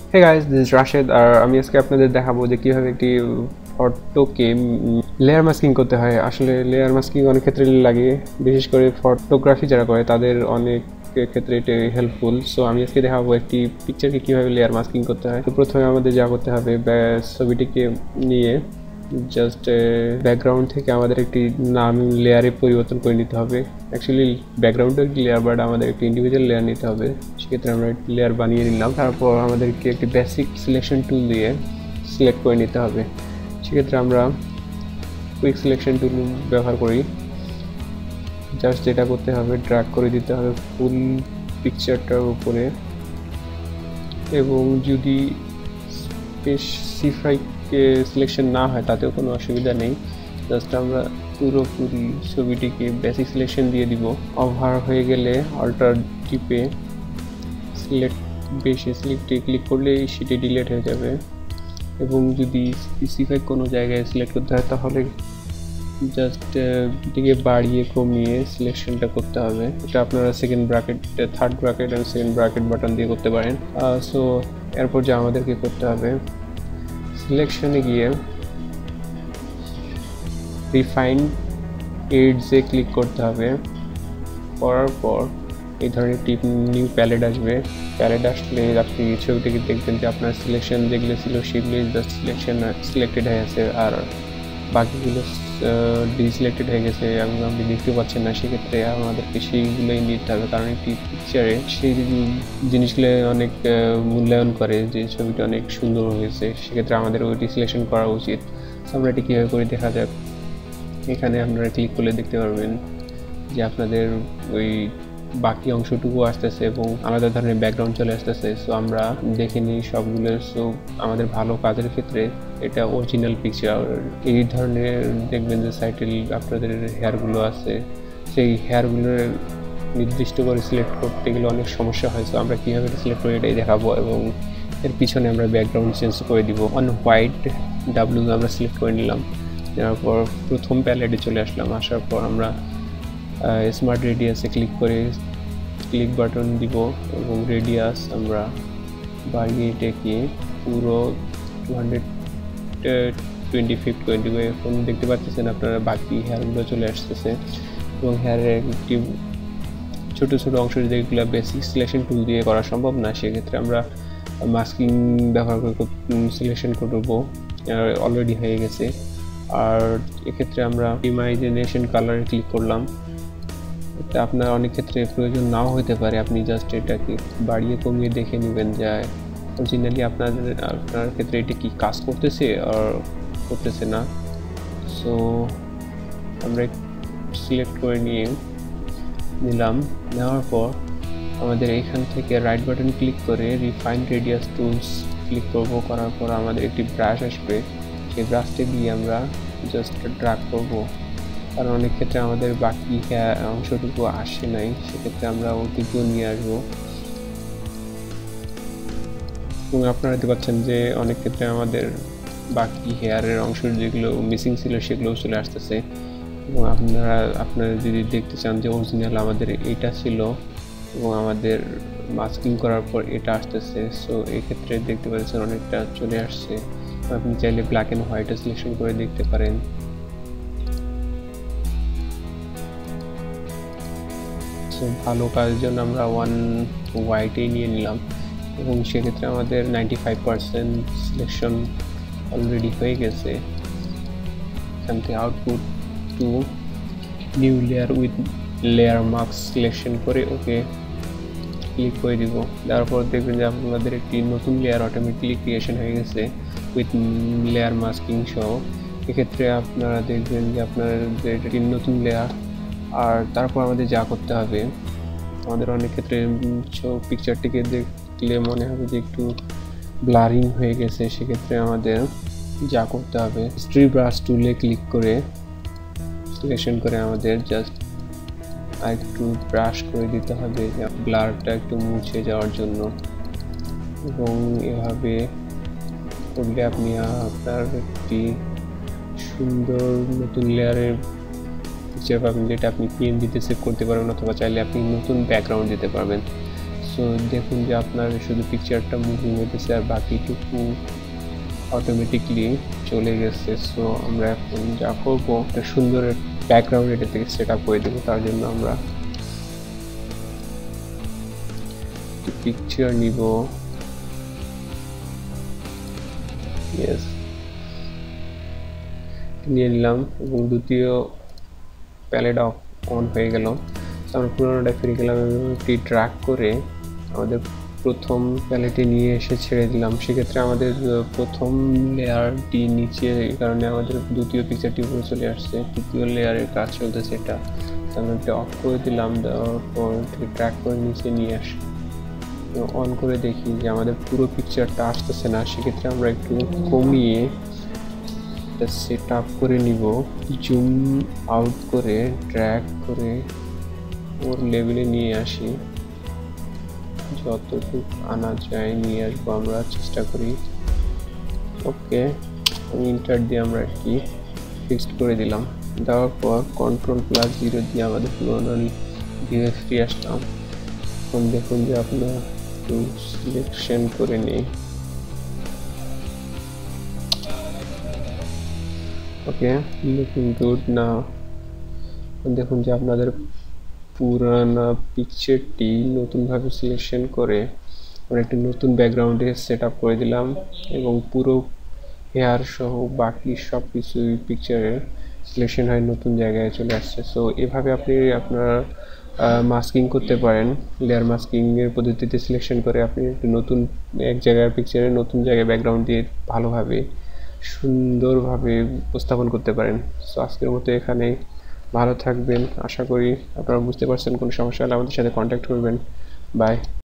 Hey guys, this is Rashid আর আমি আজকে আপনাদের দেখাবো যে কিভাবে একটি ফটোকে লেয়ার মাস্কিং করতে হয়। আসলে লেয়ার মাস্কিং অনেক ক্ষেত্রে লাগে, বিশেষ করে ফটোগ্রাফি যারা করে তাদের অনেক ক্ষেত্রে এটা হেল্পফুল। সো আমি আজকে দেখাবো একটি পিকচারকে কিভাবে লেয়ার মাস্কিং করতে হয়। তো প্রথমে আমাদের যা করতে হবে, ছবিটিকে নিয়ে জাস্ট ব্যাকগ্রাউন্ড থেকে আমাদের একটি নাম লেয়ারে পরিবর্তন করে নিতে হবে। অ্যাকচুয়ালি ব্যাকগ্রাউন্ডও একটি লেয়ার, বাট আমাদের একটি ইন্ডিভিজুয়াল লেয়ার নিতে হবে। সেক্ষেত্রে আমরা একটি লেয়ার বানিয়ে নিলাম। তারপর আমাদেরকে একটি বেসিক সিলেকশন টুল দিয়ে সিলেক্ট করে নিতে হবে। সেক্ষেত্রে আমরা কুইক সিলেকশন টুল ব্যবহার করি। জাস্ট যেটা করতে হবে, ড্র্যাগ করে দিতে হবে ফুল পিকচারটার উপরে, এবং যদি স্পেসিফাই সিলেকশন না হয় তাতেও কোনো অসুবিধা নেই। জাস্ট আমরা পুরোপুরি ছবিটিকে বেসিক সিলেকশন দিয়ে দিব। ওভার হয়ে গেলে অল্টার টিপে সিলেক্টে ক্লিক করলে সেটি ডিলিট হয়ে যাবে। এবং যদি স্পেসিফাই কোনো জায়গায় সিলেক্ট করতে হয় তাহলে জাস্ট দিকে বাড়িয়ে কমিয়ে সিলেকশনটা করতে হবে। এটা আপনারা সেকেন্ড ব্র্যাকেট, থার্ড ব্র্যাকেট এবং সেকেন্ড ব্র্যাকেট বাটন দিয়ে করতে পারেন। সো এরপর যা আমাদেরকে করতে হবে, সিলেকশনে গিয়ে রিফাইন্ড এডসে ক্লিক করতে হবে। করার পর এই ধরনের একটি নিউ প্যালেট আসবে। প্যালেট আসলে আপনি ছবিটিকে দেখবেন যে আপনার সিলেকশন যেগুলো ছিল সেগুলো জাস্ট সিলেক্টেড হয়ে গেছে, আর বাকিগুলো ডিসিলেক্টেড হয়ে গেছে এবং আপনি দেখতে পাচ্ছেন না। সেক্ষেত্রে আমাদেরকে সেইগুলোই নিতে হবে, কারণ একটি পিকচারে সেই জিনিসগুলো অনেক মূল্যায়ন করে যে ছবিটা অনেক সুন্দর হয়েছে। সেক্ষেত্রে আমাদের ওইটি সিলেকশন করা উচিত। আমরা এটি কীভাবে করে দেখা যাক, এখানে আপনারা ক্লিক করলে দেখতে পারবেন যে আপনাদের ওই বাকি অংশটুকু আসতেছে এবং আলাদা ধরনের ব্যাকগ্রাউন্ড চলে আসতেছে। সো আমরা দেখে নিই সবগুলো। সো আমাদের ভালো কাজের ক্ষেত্রে এটা অরিজিনাল পিকচার। এই ধরনের দেখবেন যে সাইটে আপনাদের হেয়ারগুলো আছে, সেই হেয়ারগুলোর নির্দিষ্ট করে সিলেক্ট করতে গেলে অনেক সমস্যা হয়। সো আমরা কীভাবে সিলেক্ট করি এটাই দেখাবো, এবং এর পিছনে আমরা ব্যাকগ্রাউন্ড চেঞ্জ করে দিব। অন হোয়াইট ডাব্লু আমরা সিলেক্ট করে নিলাম। নেওয়ার পর প্রথম প্যালেটে চলে আসলাম। আসার পর আমরা স্মার্ট রেডিয়াসে ক্লিক করে ক্লিক বাটন দিব এবং রেডিয়াস আমরা বাড়িয়ে টেকে পুরো 225 করে দিব। এখন দেখতে পাচ্ছেন আপনারা বাকি হেয়ারগুলো চলে আসতেছে, এবং হেয়ারের একটি ছোটো ছোটো অংশ যেগুলো বেসিক সিলেকশন টুল দিয়ে করা সম্ভব না, সেক্ষেত্রে আমরা মাস্কিং ব্যবহার করে সিলেকশন করবো। অলরেডি হয়ে গেছে। আর এক্ষেত্রে আমরা ইমাজিনেশন কালারে ক্লিক করলাম। এটা আপনার অনেক ক্ষেত্রে প্রয়োজন নাও হতে পারে, আপনি জাস্ট এটাকে বাড়িয়ে কমিয়ে দেখে নেবেন যে অরিজিনালি আপনার ক্ষেত্রে এটি কি কাজ করতেছে আর করতেছে না। সো আমরা সিলেক্ট করে নিলাম। নেওয়ার পর আমাদের এখান থেকে রাইট বাটন ক্লিক করে রিফাইন্ড রেডিয়াস টুলস ক্লিক করব। করার পর আমাদের একটি ব্রাশ আসবে, সেই ব্রাশটি দিয়ে আমরা জাস্ট ড্র্যাগ করব, কারণ অনেক ক্ষেত্রে আমাদের বাকি অংশটুকু আসে নাই। সেক্ষেত্রে আমরা ওইটুকু নিয়ে আসবো। এবং আপনারা দেখতে পাচ্ছেন যে অনেক ক্ষেত্রে আমাদের বাকি হেয়ারের অংশ যেগুলো মিসিং ছিল সেগুলোও চলে আসতেছে। এবং আপনারা যদি দেখতে চান যে অরিজিনাল আমাদের এটা ছিল এবং আমাদের মাস্কিং করার পর এটা আসতেছে, সো এই ক্ষেত্রে দেখতে পাচ্ছেন অনেকটা চলে আসছে। আপনি চাইলে ব্ল্যাক অ্যান্ড হোয়াইটে সিলেকশন করে দেখতে পারেন। ভালো কাজের জন্য আমরা হোয়াইটেই নিয়ে নিলাম, এবং সেক্ষেত্রে আমাদের 95% সিলেকশন অলরেডি হয়ে গেছে। এখান থেকে output to new layer with layer mask selection করে ওকে ক্লিক করে দিব। তারপর দেখবেন যে আপনাদের একটি নতুন লেয়ার অটোমেটিক্যালি ক্রিয়েশন হয়ে গেছে উইথ লেয়ার মাস্কিং সহ। এক্ষেত্রে আপনারা দেখবেন যে আপনাদের একটি নতুন লেয়ার। আর তারপর আমাদের যা করতে হবে, আমাদের অনেক ক্ষেত্রে পিকচারটিকে দেখলে মনে হবে যে একটু ব্লারিং হয়ে গেছে। সেক্ষেত্রে আমাদের যা করতে হবে, স্ট্রি ব্রাশ টুলে ক্লিক করে সিলেকশন করে আমাদের জাস্ট একটু ব্রাশ করে দিতে হবে ব্লারটা একটু মুছে যাওয়ার জন্য। এবং এভাবে করলে আপনি আপনার একটি সুন্দর নতুন লেয়ারের পিকচার পাবেন, যেটা আপনি পিএনজিতে সেভ করতে পারবেন, অথবা চাইলে আপনি নতুন ব্যাকগ্রাউন্ড দিতে পারবেন। সো দেখুন যে আপনার শুধু পিকচারটা মুভিং হইতেছে আর বাকিটুকু অটোমেটিকলি চলে গেছে। সো আমরা এখন যা করবো একটা সুন্দর ব্যাকগ্রাউন্ড এটা থেকে সেট আপ করে দেবো। তার জন্য আমরা পিকচার নিব, ইয়েস নিয়ে নিলাম এবং দ্বিতীয় প্যালেট অন হয়ে গেল। আমরা পুরোনোটা ফিরে গেলাম এবং একটি ড্র্যাগ করে আমাদের প্রথম প্যালেটে নিয়ে এসে ছেড়ে দিলাম। সেক্ষেত্রে আমাদের প্রথম লেয়ারটি নিচে, এই কারণে আমাদের দ্বিতীয় পিকচারটি উপরে চলে আসছে। তৃতীয় লেয়ারের কাজ চলতেছে এটা। আমরা এটা অফ করে দিলাম, দেওয়ার পর ড্র্যাগ করে নিচে নিয়ে আসি, অন করে দেখি যে আমাদের পুরো পিকচারটা আসতেছে না। সেক্ষেত্রে আমরা একটু কমিয়ে সেট আপ করে নিব, জুম আউট করে ড্র্যাগ করে ওর লেভেলে নিয়ে আসি, যতটুকু আনা যায় নিয়ে আসবো আমরা চেষ্টা করি। ওকে, ইন্টার দিয়ে আমরা কি ফিক্সড করে দিলাম। দেওয়ার পর Ctrl+0 দিয়ে আমাদের পুরোনো ভিউয়ে ফিরে আসলাম। এখন দেখুন যে আপনার একটু সিলেকশন করে নিই। ওকে, লুকিং গুড না। দেখুন যে আপনাদের পুরানা পিকচারটি নতুনভাবে সিলেকশন করে আমরা একটি নতুন ব্যাকগ্রাউন্ডে সেট আপ করে দিলাম এবং পুরো হেয়ার সহ বাকি সব কিছুই পিকচারের সিলেকশন হয়ে নতুন জায়গায় চলে আসছে। সো এভাবে আপনি আপনার মাস্কিং করতে পারেন। লেয়ার মাস্কিংয়ের পদ্ধতিতে সিলেকশন করে আপনি একটি নতুন এক জায়গার পিকচারে নতুন জায়গায় ব্যাকগ্রাউন্ড দিয়ে ভালোভাবে সুন্দরভাবে উপস্থাপন করতে পারেন। সো আজকের মতো এখানেই, ভালো থাকবেন। আশা করি আপনারা বুঝতে পারছেন। কোনো সমস্যা হলে আমাদের সাথে কন্ট্যাক্ট করবেন। বাই।